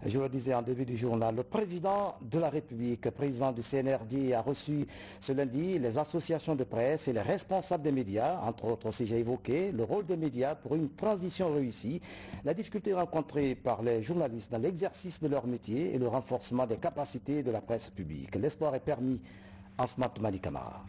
Je le disais en début du journal, le président de la République, président du CNRD, a reçu ce lundi les associations de presse et les responsables des médias. Entre autres aussi, j'ai évoqué le rôle des médias pour une transition réussie, la difficulté rencontrée par les journalistes dans l'exercice de leur métier et le renforcement des capacités de la presse publique. L'espoir est permis en Smart Mali Camara.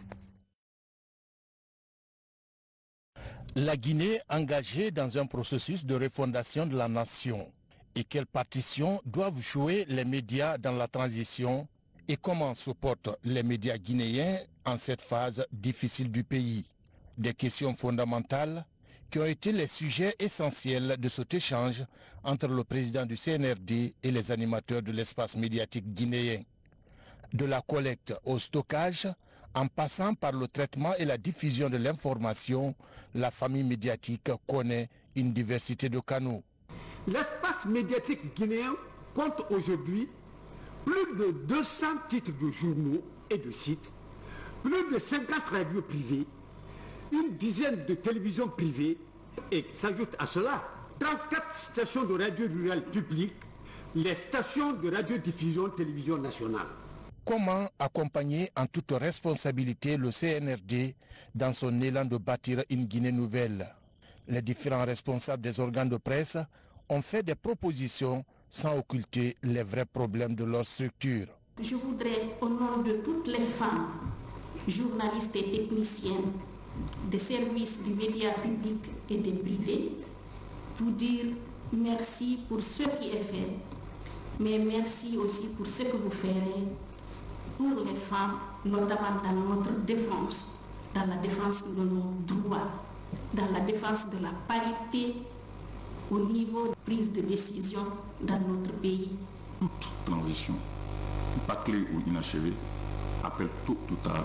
La Guinée engagée dans un processus de refondation de la nation. Et quelle partition doivent jouer les médias dans la transition et comment se portent les médias guinéens en cette phase difficile du pays? Des questions fondamentales qui ont été les sujets essentiels de cet échange entre le président du CNRD et les animateurs de l'espace médiatique guinéen. De la collecte au stockage, en passant par le traitement et la diffusion de l'information, la famille médiatique connaît une diversité de canaux. L'espace médiatique guinéen compte aujourd'hui plus de 200 titres de journaux et de sites, plus de 50 radios privées, une dizaine de télévisions privées et s'ajoute à cela 34 stations de radio rurale publiques, les stations de radiodiffusion télévision nationale. Comment accompagner en toute responsabilité le CNRD dans son élan de bâtir une Guinée nouvelle? Les différents responsables des organes de presse ont fait des propositions sans occulter les vrais problèmes de leur structure. Je voudrais, au nom de toutes les femmes, journalistes et techniciennes des services du média public et des privés, vous dire merci pour ce qui est fait, mais merci aussi pour ce que vous ferez pour les femmes, notamment dans notre défense, dans la défense de nos droits, dans la défense de la parité au niveau de prise de décision dans notre pays. Toute transition, bâclée ou inachevée, appelle tôt ou tard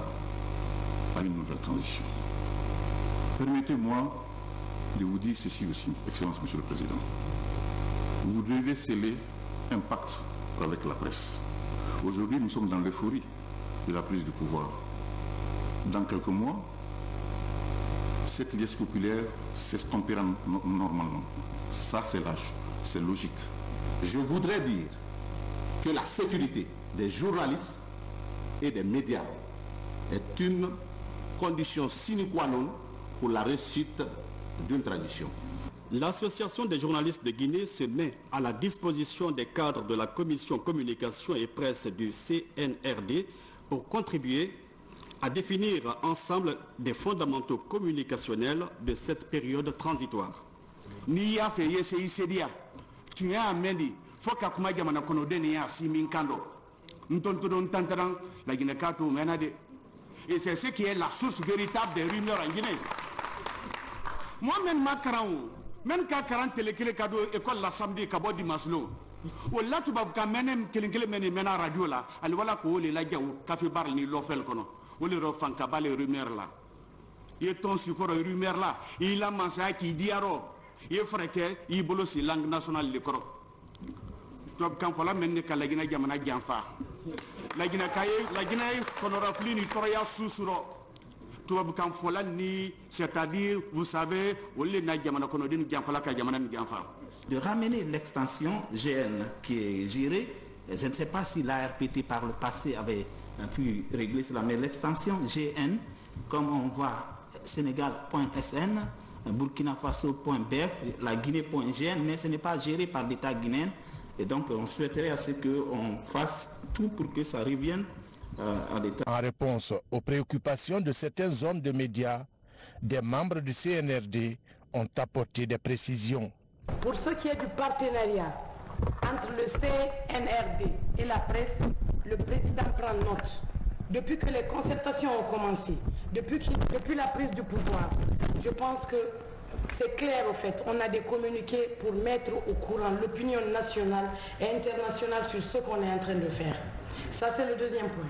à une nouvelle transition. Permettez-moi de vous dire ceci aussi, Excellence Monsieur le Président. Vous devez sceller un pacte avec la presse. Aujourd'hui, nous sommes dans l'euphorie de la prise du pouvoir. Dans quelques mois, cette liesse populaire s'estompera normalement. Ça, c'est l'âge, c'est logique. Je voudrais dire que la sécurité des journalistes et des médias est une condition sine qua non pour la réussite d'une transition. L'Association des journalistes de Guinée se met à la disposition des cadres de la Commission Communication et Presse du CNRD pour contribuer à définir ensemble des fondamentaux communicationnels de cette période transitoire. Ni a fait yeseisedia tu as amené faut que kuma jamana kono deni ya simin kando ntontodon tantaran la Guinée kato menade et c'est ce qui est la source véritable des rumeurs en Guinée. Moi-même makaran même ka 40 télé kado école la samedi kabo di maslo wala tubab ka menem kelenkele meni mena radio la ali wala ko le la jaw kafi bar ni lofel kono wala ro fanka bale rumeur la ye ton support rumeur la il a mansa qui diaro ye freke yi bolo si langue nationale le koro tob kan fola men ka la gina jamana janfa la gina kono rafli ni toroya susuro tob kan fola ni c'est-à-dire vous savez wala na jamana kono din janfa ka jamana ni janfa de ramener l'extension GN qui est gérée. Je ne sais pas si l'ARPT par le passé avait pu régler cela, mais l'extension GN, comme on voit Sénégal.sn, Burkina Faso.bf, la Guinée.gn, mais ce n'est pas géré par l'État guinéen. Et donc on souhaiterait à ce qu'on fasse tout pour que ça revienne à l'État. En réponse aux préoccupations de certains hommes de médias, des membres du CNRD ont apporté des précisions. Pour ce qui est du partenariat entre le CNRD et la presse, le président prend note. Depuis que les concertations ont commencé, depuis la prise du pouvoir, je pense que c'est clair au fait. On a des communiqués pour mettre au courant l'opinion nationale et internationale sur ce qu'on est en train de faire. Ça, c'est le deuxième point.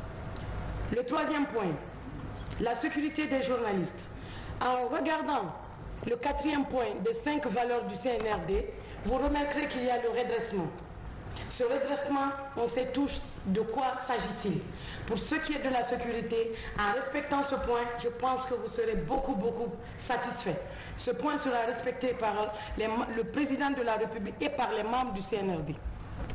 Le troisième point, la sécurité des journalistes. En regardant le quatrième point des 5 valeurs du CNRD, vous remarquerez qu'il y a le redressement. Ce redressement, on sait tous de quoi s'agit-il. Pour ce qui est de la sécurité, en respectant ce point, je pense que vous serez beaucoup satisfaits. Ce point sera respecté par le président de la République et par les membres du CNRD.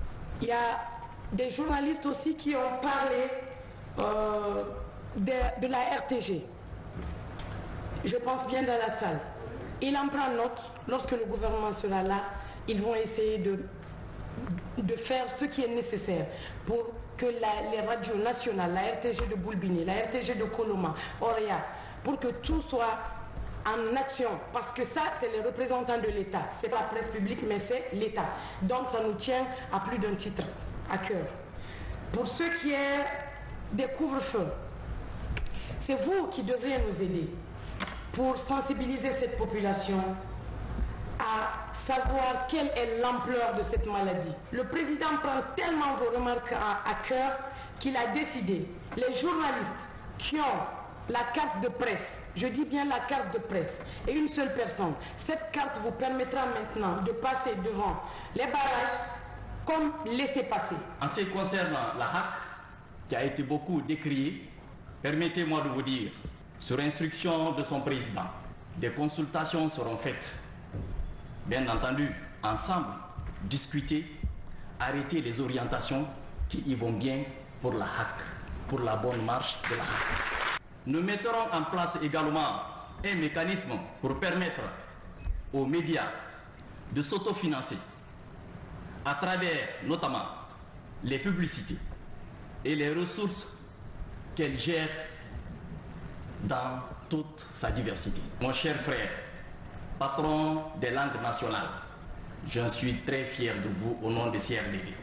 Il y a des journalistes aussi qui ont parlé de la RTG. Je pense bien dans la salle. Il en prend note. Lorsque le gouvernement sera là, ils vont essayer de faire ce qui est nécessaire pour que les radios nationales, la RTG de Boulbini, la RTG de Koloma, Oria, pour que tout soit en action. Parce que ça, c'est les représentants de l'État. Ce n'est pas la presse publique, mais c'est l'État. Donc ça nous tient à plus d'un titre à cœur. Pour ce qui est des couvre-feux, c'est vous qui devriez nous aider pour sensibiliser cette population à savoir quelle est l'ampleur de cette maladie. Le président prend tellement vos remarques à cœur qu'il a décidé, les journalistes qui ont la carte de presse, je dis bien la carte de presse, et une seule personne, cette carte vous permettra maintenant de passer devant les barrages comme laisser passer. En ce qui concerne la HAC, qui a été beaucoup décriée, permettez-moi de vous dire, sur instruction de son président, des consultations seront faites. Bien entendu, ensemble, discuter, arrêter les orientations qui y vont bien pour la HAC, pour la bonne marche de la HAC. Nous mettrons en place également un mécanisme pour permettre aux médias de s'autofinancer à travers notamment les publicités et les ressources qu'elles gèrent dans toute sa diversité. Mon cher frère, patron des langues nationales, j'en suis très fier de vous au nom de CRDD.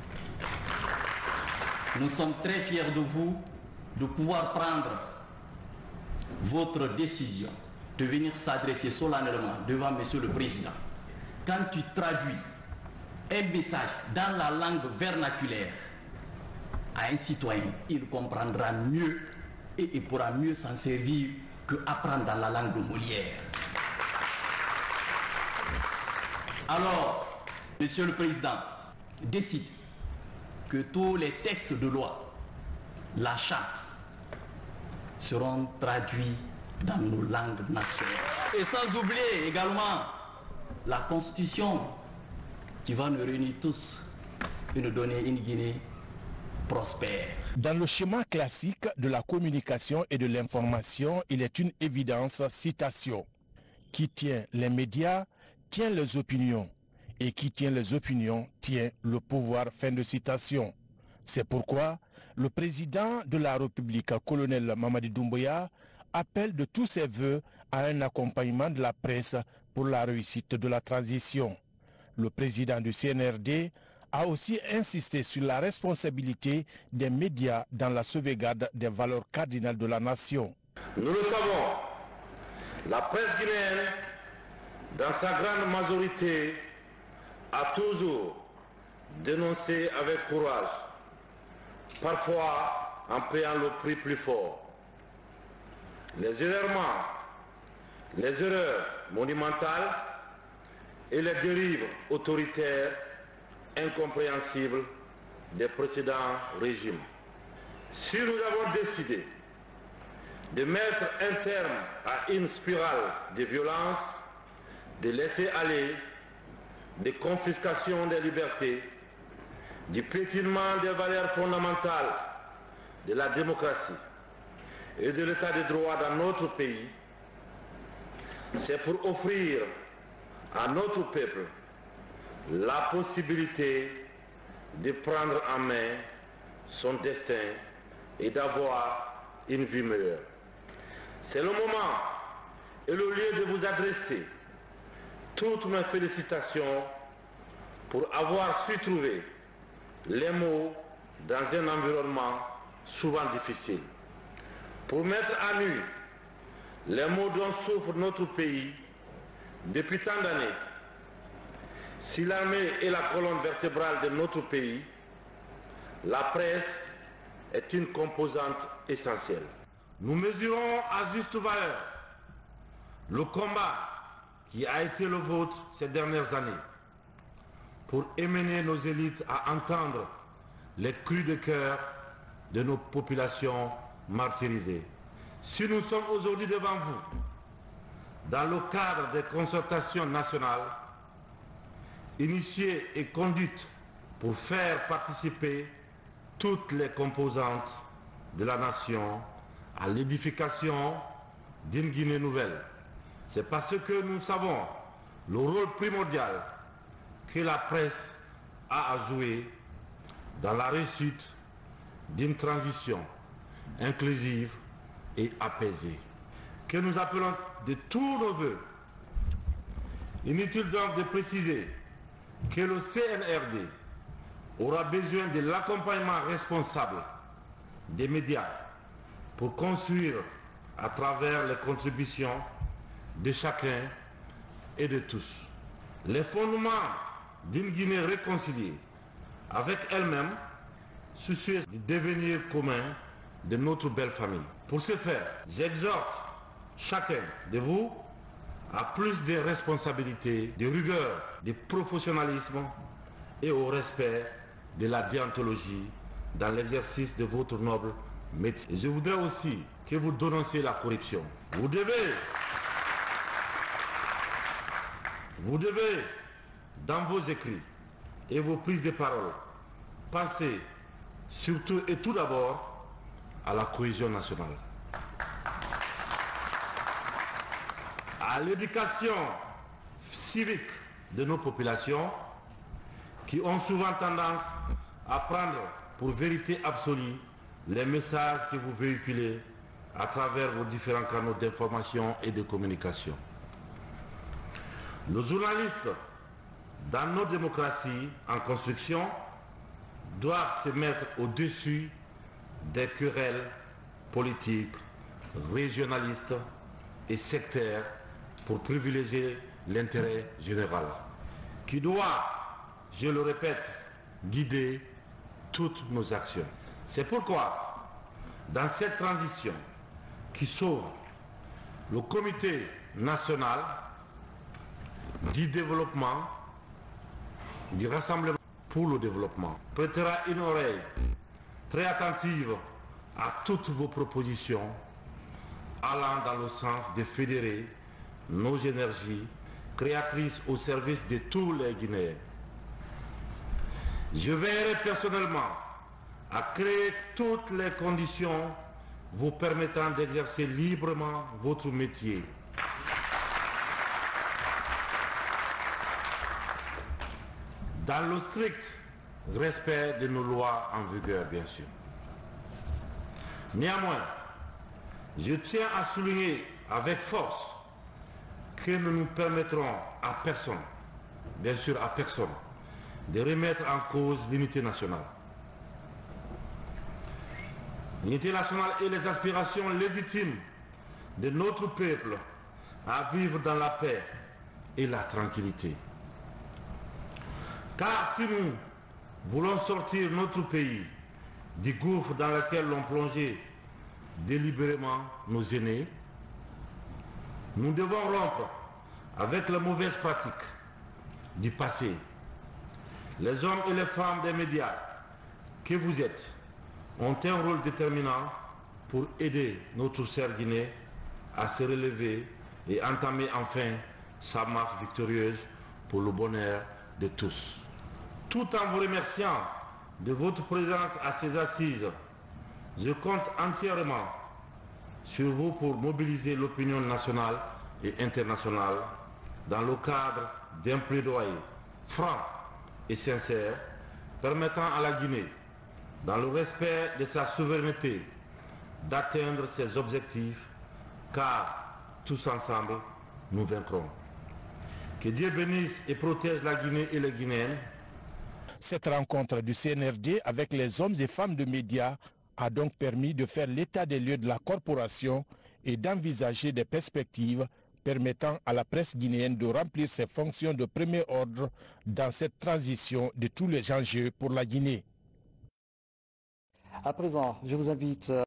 Nous sommes très fiers de vous de pouvoir prendre votre décision de venir s'adresser solennellement devant Monsieur le Président. Quand tu traduis un message dans la langue vernaculaire à un citoyen, il comprendra mieux et il pourra mieux s'en servir qu'apprendre dans la langue Molière. Alors, Monsieur le Président décide que tous les textes de loi, la charte, seront traduits dans nos langues nationales. Et sans oublier également la Constitution qui va nous réunir tous et nous donner une Guinée prospère. Dans le schéma classique de la communication et de l'information, il est une évidence, citation. Qui tient les médias, tient les opinions. Et qui tient les opinions, tient le pouvoir. Fin de citation. C'est pourquoi le président de la République, colonel Mamadi Doumbouya, appelle de tous ses voeux à un accompagnement de la presse pour la réussite de la transition. Le président du CNRD a aussi insisté sur la responsabilité des médias dans la sauvegarde des valeurs cardinales de la nation. Nous le savons, la presse guinéenne, dans sa grande majorité, a toujours dénoncé avec courage, parfois en payant le prix plus fort, les errements, les erreurs monumentales et les dérives autoritaires incompréhensibles des précédents régimes. Si nous avons décidé de mettre un terme à une spirale de violence, de laisser aller, de confiscation des libertés, du piétinement des valeurs fondamentales de la démocratie et de l'état de droit dans notre pays, c'est pour offrir à notre peuple la possibilité de prendre en main son destin et d'avoir une vie meilleure. C'est le moment et le lieu de vous adresser toutes mes félicitations pour avoir su trouver les mots dans un environnement souvent difficile, pour mettre à nu les maux dont souffre notre pays depuis tant d'années. Si l'armée est la colonne vertébrale de notre pays, la presse est une composante essentielle. Nous mesurons à juste valeur le combat qui a été le vôtre ces dernières années pour émener nos élites à entendre les cris de cœur de nos populations martyrisées. Si nous sommes aujourd'hui devant vous, dans le cadre des concertations nationales, initiées et conduites pour faire participer toutes les composantes de la nation à l'édification d'une Guinée nouvelle. C'est parce que nous savons le rôle primordial que la presse a à jouer dans la réussite d'une transition inclusive et apaisée, que nous appelons de tous nos voeux. Inutile donc de préciser que le CNRD aura besoin de l'accompagnement responsable des médias pour construire à travers les contributions de chacun et de tous les fondements d'une Guinée réconciliée avec elle-même, soucieuse du devenir commun de notre belle famille. Pour ce faire, j'exhorte chacun de vous à plus de responsabilités, de rigueur, de professionnalisme et au respect de la déontologie dans l'exercice de votre noble métier. Je voudrais aussi que vous dénonciez la corruption. Vous devez, dans vos écrits et vos prises de parole, penser surtout et tout d'abord à la cohésion nationale, à l'éducation civique de nos populations qui ont souvent tendance à prendre pour vérité absolue les messages que vous véhiculez à travers vos différents canaux d'information et de communication. Nos journalistes, dans nos démocraties en construction, doivent se mettre au-dessus des querelles politiques, régionalistes et sectaires pour privilégier l'intérêt général, qui doit, je le répète, guider toutes nos actions. C'est pourquoi, dans cette transition qui s'ouvre, le Comité national du développement, du Rassemblement pour le développement, prêtera une oreille très attentive à toutes vos propositions allant dans le sens de fédérer nos énergies créatrices au service de tous les Guinéens. Je veillerai personnellement à créer toutes les conditions vous permettant d'exercer librement votre métier. Dans le strict respect de nos lois en vigueur, bien sûr. Néanmoins, je tiens à souligner avec force que nous ne permettrons à personne, bien sûr à personne, de remettre en cause l'unité nationale. L'unité nationale et les aspirations légitimes de notre peuple à vivre dans la paix et la tranquillité. Car si nous voulons sortir notre pays du gouffre dans lequel l'ont plongé délibérément nos aînés, nous devons rompre avec les mauvaises pratiques du passé. Les hommes et les femmes des médias que vous êtes ont un rôle déterminant pour aider notre chère Guinée à se relever et entamer enfin sa marche victorieuse pour le bonheur de tous. Tout en vous remerciant de votre présence à ces assises, je compte entièrement sur vous pour mobiliser l'opinion nationale et internationale dans le cadre d'un plaidoyer franc et sincère permettant à la Guinée, dans le respect de sa souveraineté, d'atteindre ses objectifs, car tous ensemble, nous vaincrons. Que Dieu bénisse et protège la Guinée et les Guinéens. Cette rencontre du CNRD avec les hommes et femmes de médias a donc permis de faire l'état des lieux de la corporation et d'envisager des perspectives permettant à la presse guinéenne de remplir ses fonctions de premier ordre dans cette transition de tous les enjeux pour la Guinée. À présent, je vous invite